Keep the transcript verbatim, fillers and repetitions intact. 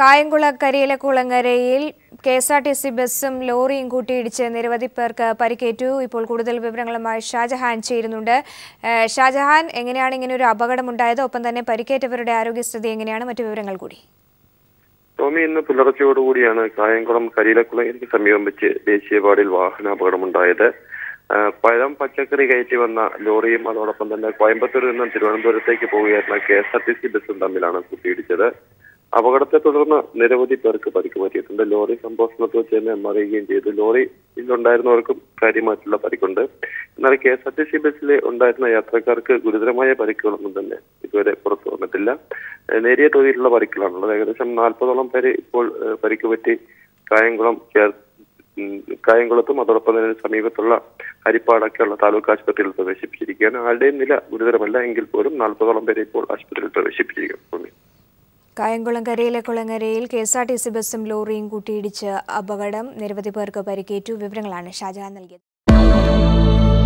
കായംകുളം കരിയില കുളങ്ങരയിൽ K S R T C ബസ്സും ലോറിയും കൂട്ടിയിടിച്ച് നിരവധി പേർക്ക് പരിക്കേറ്റു. ഇപ്പോൾ കൂടുതൽ വിവരങ്ങളുമായി ഷാജഹാൻ ചേരുന്നുണ്ട്. ഷാജഹാൻ, എങ്ങനെയാണ് ഇങ്ങനെ ഒരു അപകടമുണ്ടായത്? ഒപ്പം തന്നെ പരിക്കേറ്റവരുടെ ആരോഗ്യസ്ഥിതി എങ്ങനെയാണ്? മറ്റു വിവരങ്ങൾ കൂടി. ടോമി, ഇന്ന് പുലർച്ചയോടുകൂടിയാണ് കായംകുളം കരിയില കുളങ്ങരയ്ക്ക് സമീപം വെച്ച് ദേശീയപാതയിൽ വാഹനാപകടമുണ്ടായത്. പഴം പച്ചക്കറി കയറ്റി വന്ന ലോറിയും അതോടൊപ്പം തന്നെ കോയമ്പത്തൂരിൽ നിന്നും തിരുവനന്തപുരത്തേക്ക് പോവുകയായിരുന്ന K S R T C ബസ്സും തമ്മിലാണ് കൂട്ടിയിടിച്ചത്. അപകടത്തെ തുടർന്ന് നിരവധി പേർക്ക് പരിക്ക് പറ്റിയിട്ടുണ്ട്. ലോറി സംഭവ സ്ഥലത്ത് വെച്ച് തന്നെ മറിയുകയും ചെയ്തു. ലോറിയിലുണ്ടായിരുന്നവർക്കും കാര്യമായിട്ടുള്ള പരിക്കുണ്ട്. എന്നാൽ K S R T C ബസ്സിലെ ഉണ്ടായിരുന്ന യാത്രക്കാർക്ക് ഗുരുതരമായ പരിക്കുകളൊന്നും തന്നെ ഇതുവരെ പുറത്തു വന്നിട്ടില്ല. നേരിയ തോതിലുള്ള പരിക്കുകളാണുള്ളത്. ഏകദേശം നാൽപ്പതോളം പേര് ഇപ്പോൾ പരിക്ക് പറ്റി കായംകുളം കായംകുളത്തും അതോടൊപ്പം തന്നെ സമീപത്തുള്ള ഹരിപ്പാടൊക്കെയുള്ള താലൂക്ക് ആശുപത്രിയിൽ പ്രവേശിപ്പിച്ചിരിക്കുകയാണ്. ആരുടെയും നില ഗുരുതരമല്ല എങ്കിൽ പോലും നാൽപ്പതോളം പേരെ ഇപ്പോൾ ആശുപത്രിയിൽ പ്രവേശിപ്പിച്ചിരിക്കുന്നു. കായംകുളം കരിയില കുളങ്ങരയിൽ K S R T C ബസ്സും ലോറിയും കൂട്ടിയിടിച്ച് അപകടം, നിരവധി പേർക്ക് പരിക്കേറ്റു. വിവരങ്ങളാണ് ഷാജഹാൻ നൽകിയത്.